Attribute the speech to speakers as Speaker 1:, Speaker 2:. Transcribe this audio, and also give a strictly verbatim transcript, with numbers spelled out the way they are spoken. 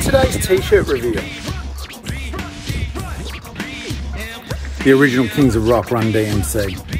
Speaker 1: today's t-shirt review. The original Kings of Rock Run D M C.